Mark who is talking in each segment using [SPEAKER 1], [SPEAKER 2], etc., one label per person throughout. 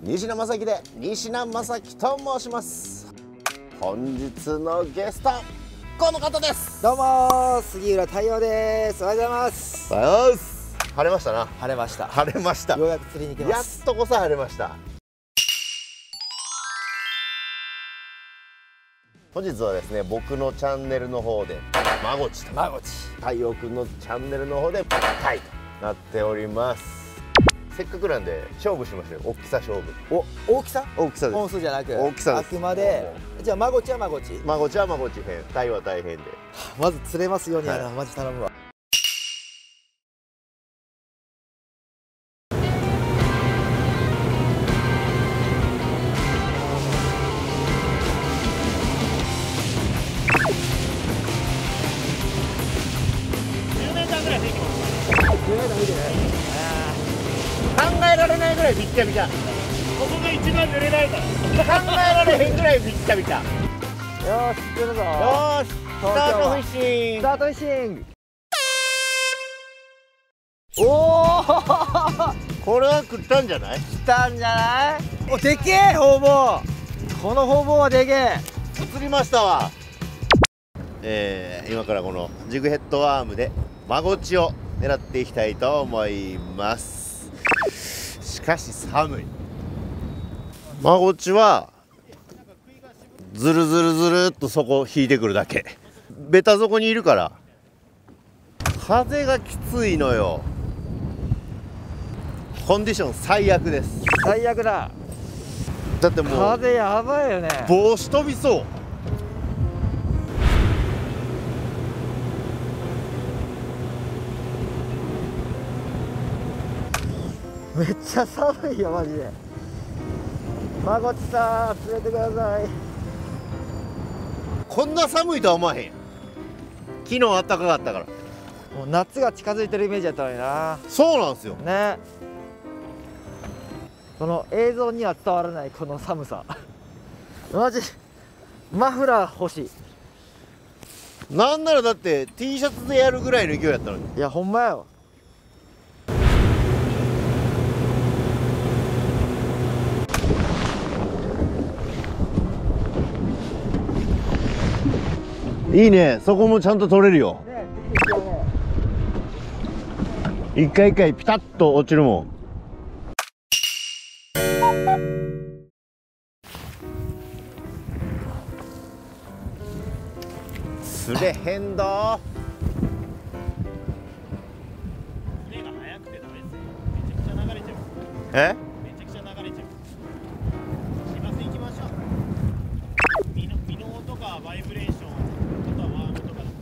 [SPEAKER 1] 西名正樹で西名正樹と申します。本日のゲストこの方です。
[SPEAKER 2] どうも杉浦太陽です。おはようございます。
[SPEAKER 1] おはようございます。晴れましたな。
[SPEAKER 2] 晴れました。
[SPEAKER 1] 晴れました。
[SPEAKER 2] ようやく釣りに行きます。
[SPEAKER 1] やっとこそ晴れました。本日はですね、僕のチャンネルの方でまごちと太陽くんのチャンネルの方でタイとなっております。せっかくなんで勝負しましょうよ。大きさ勝負。
[SPEAKER 2] 大きさ？
[SPEAKER 1] 大きさです。
[SPEAKER 2] 本数じゃなく
[SPEAKER 1] 大きさです。
[SPEAKER 2] あくまで。じゃあまごちはまごち。
[SPEAKER 1] まごちはまごち編、タイは大変で。
[SPEAKER 2] まず釣れますようにやな、マジ頼むわ。
[SPEAKER 1] 考えられないぐらいびっちゃびちゃ。ここが一番濡れないから。考えられへんぐらいびっちゃびちゃ。
[SPEAKER 2] よーし、釣るぞ。
[SPEAKER 1] よーし、スタートフィッシング。
[SPEAKER 2] スタートフィッシング。おお。
[SPEAKER 1] これは食ったんじゃない？
[SPEAKER 2] 来たんじゃない？お、でけえホウボウ。このホウボウはでけえ。
[SPEAKER 1] 釣りましたわ。今からこのジグヘッドワームでマゴチを狙っていきたいと思います。しかし寒い。マゴチはずるずるずるっと底引いてくるだけ。ベタ底にいるから風がきついのよ。コンディション最悪です。
[SPEAKER 2] 最悪だ。
[SPEAKER 1] だってもう
[SPEAKER 2] 風やばいよね。
[SPEAKER 1] 帽子飛びそう。
[SPEAKER 2] めっちゃ寒いよマジで。まごちさん連れてください。
[SPEAKER 1] こんな寒いとは思わへん。昨日暖かかったから。
[SPEAKER 2] もう夏が近づいてるイメージやったのにな。
[SPEAKER 1] そうなんですよ
[SPEAKER 2] ね。この映像には伝わらないこの寒さマジマフラー欲しい。
[SPEAKER 1] なんならだって T シャツでやるぐらいの勢いやったのに。
[SPEAKER 2] いやほんまよ。
[SPEAKER 1] いいね、そこもちゃんと取れるよ。
[SPEAKER 2] ね、
[SPEAKER 1] 一回一回ピタッと落ちるもん。釣れへんど。
[SPEAKER 3] 船が速くてダメですよ。めちゃくちゃ流れちゃう。
[SPEAKER 1] え？
[SPEAKER 3] めちゃくちゃ流れちゃう。しません行きましょう。ミノとかバイブレーション、あとはワームとか。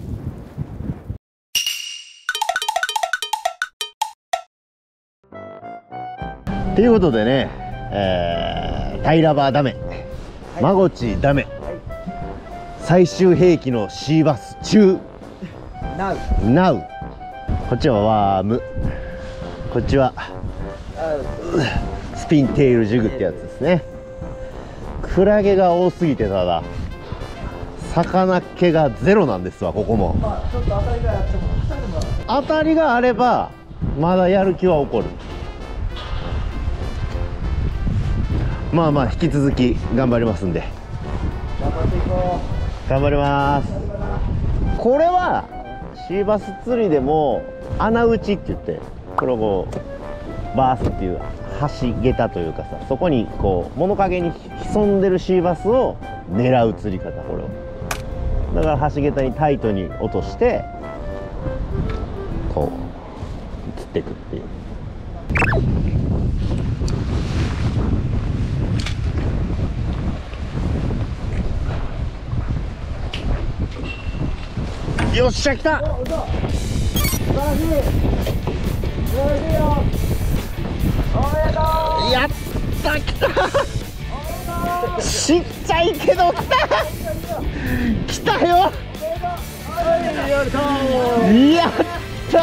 [SPEAKER 1] ということでね、タイラバーダメ、マゴチダメ、最終兵器のシーバス中ナウ。こっちはワーム、こっちはスピンテールジグってやつですね。クラゲが多すぎて、ただ魚っ気がゼロなんですわ。ここも
[SPEAKER 2] ちょっと当たりがやっても
[SPEAKER 1] 当たりがあればまだやる気は起こる。まあまあ引き続き頑張りますんで。
[SPEAKER 2] 頑張っていこ
[SPEAKER 1] 頑張ります。これはシーバス釣りでも穴打ちって言って、これをこうバースっていう橋桁というかさ、そこにこう物陰に潜んでるシーバスを狙う釣り方。これをだから橋桁にタイトに落としてこう釣っていくっていう。よっしゃ来た。やった来た。ちっちゃいけど来た。来たよ。やった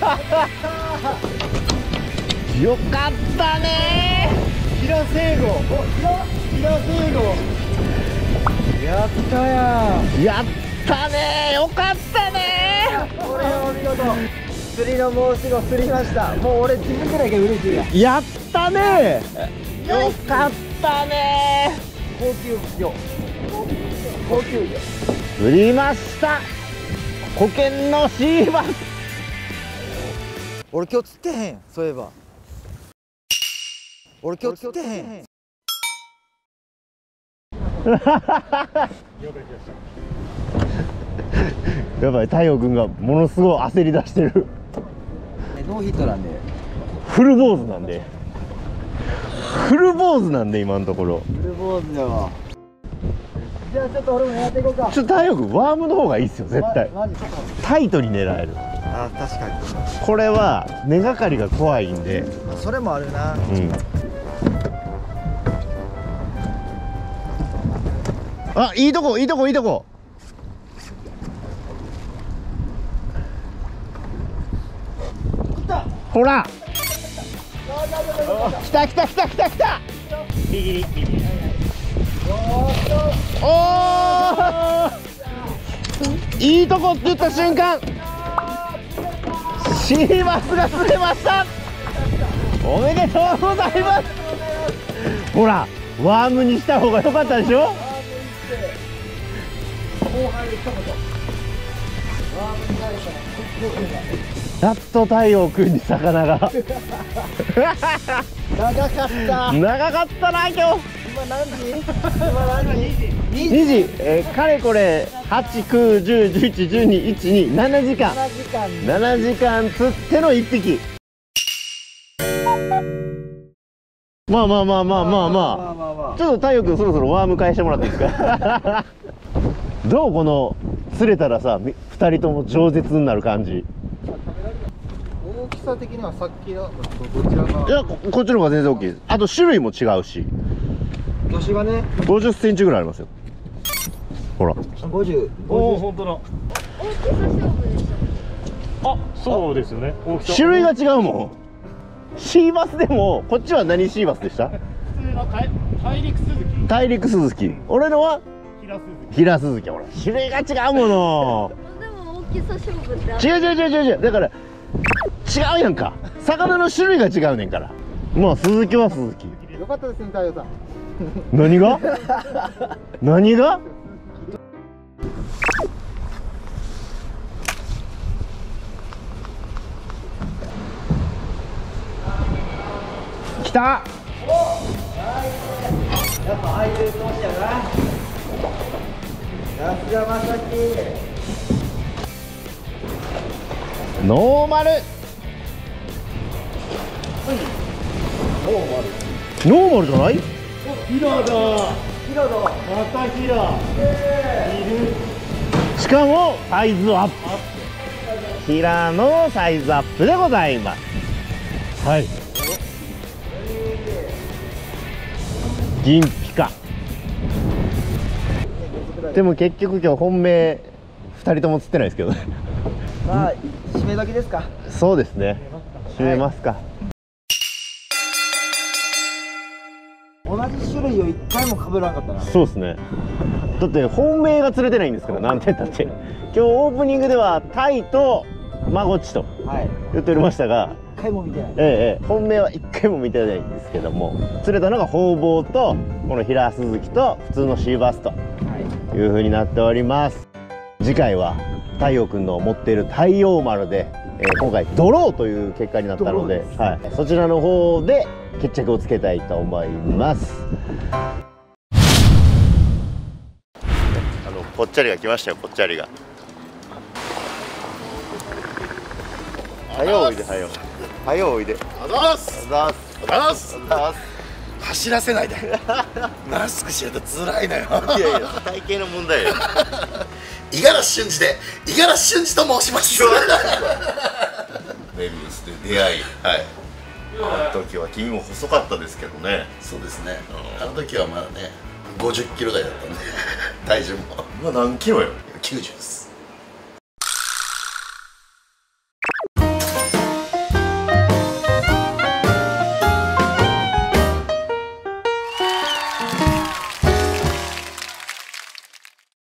[SPEAKER 1] よかったね。
[SPEAKER 2] 平成語。平成語。やったや。
[SPEAKER 1] やったね。よかったね。
[SPEAKER 2] これはお見事。 釣りの申し子釣りました。もう俺自分ぐらいが嬉しいや。
[SPEAKER 1] やったねー。よかったね
[SPEAKER 2] 高級魚。高級魚。
[SPEAKER 1] ー。釣りました。保険のシーバス。
[SPEAKER 2] 俺今日釣ってへん。そういえば。俺今日釣ってへん。
[SPEAKER 1] やばい、太陽君がものすごい焦り出してる。
[SPEAKER 2] ノーヒットなんで。
[SPEAKER 1] フル坊主なんで。フル坊主なんで今のところ。
[SPEAKER 2] フル坊主だわ。じゃあちょっと俺もやっていこうか。
[SPEAKER 1] ちょっと太陽君ワームの方がいいっすよ絶対。
[SPEAKER 2] マジちょっと。
[SPEAKER 1] タイトに狙える。
[SPEAKER 2] あ、確かに。
[SPEAKER 1] これは根がかりが怖いんで。
[SPEAKER 2] それもあるな。
[SPEAKER 1] うん。あ、いいとこいいとこいいとこ。ほら来た来た来た来た来た。
[SPEAKER 3] 右に
[SPEAKER 1] おおいいとこって言った瞬間シーバスが釣れました。おめでとうございます。ほらワームにした方が良かったでしょ。やっと太陽君に魚が長かった長かったな今日。
[SPEAKER 2] 今何時？今何時
[SPEAKER 1] ？2時、かれこれ8、9、10、11、12、1、2、7時間7時間釣っての1匹。まあまあまあまあまあまあちょっと太陽君そろそろワーム返してもらっていいですか。どうこの釣れたらさ2人とも饒舌になる感じ。
[SPEAKER 2] 大きさ的にはさっきのどちらが？
[SPEAKER 1] いや こっちの方が全然大きいです。あと種類も違うし
[SPEAKER 2] 魚種がね
[SPEAKER 1] 50センチぐらいありますよ。ほら
[SPEAKER 2] 50。
[SPEAKER 3] おお、本当だ。大きさ勝負でしょ。あ、そうですよね。大きさ
[SPEAKER 1] 種類が違うもん。シーバスでもこっちは何シーバスでした？
[SPEAKER 3] 普通の大陸スズキ。
[SPEAKER 1] 大陸スズキ。俺のはヒラスズキ。ほら種類が違うもの。
[SPEAKER 4] でも大きさ勝負って
[SPEAKER 1] 違うだから違うやんか。魚の種類が違うねんから。まあスズキはスズキ。
[SPEAKER 2] よかったですね太陽さん。
[SPEAKER 1] 何が何が来た。
[SPEAKER 2] やっぱああいう投資やな。安田正樹。
[SPEAKER 1] ノーマル。ノーマルじゃない？
[SPEAKER 3] ヒラだ。
[SPEAKER 2] ヒロド。
[SPEAKER 3] またヒラ。いる。
[SPEAKER 1] しかもサイズアップ。ヒラのサイズアップでございます。はい。銀ピカ。でも結局今日本命2人とも釣ってないですけどね。
[SPEAKER 2] まあ締め時ですか。
[SPEAKER 1] そうですね。締めますか。
[SPEAKER 2] 同じ種類を一回も被らんかったな。
[SPEAKER 1] そうですね。だって本命が釣れてないんですから、なんて言ったって。今日オープニングではタイとマゴチと言っておりましたが、
[SPEAKER 2] 一回も見てない。
[SPEAKER 1] 本命は一回も見てないんですけども、釣れたのがホウボウとこのヒラスズキと普通のシーバスという風になっております。次回は太陽くんの持っている太陽丸で、今回ドローという結果になったので、そちらの方で決着をつけたいと思います。ぽっちゃりが来ましたよ。ぽっちゃりが。はよおいで、はよ。はよおいで。
[SPEAKER 5] あざーす。
[SPEAKER 1] あ
[SPEAKER 5] あざーす。走らせないで。マスクしてると辛いのよ。
[SPEAKER 1] いやいや、体型の問題よ。
[SPEAKER 5] 五十嵐俊二で五十嵐俊二と申します。
[SPEAKER 1] メビウスで出会い、あの時は君も細かったですけどね。
[SPEAKER 5] そうですね。あの時はまだね、50キロ台だったんで、体重も。
[SPEAKER 1] 今何キロよ。
[SPEAKER 5] 90です。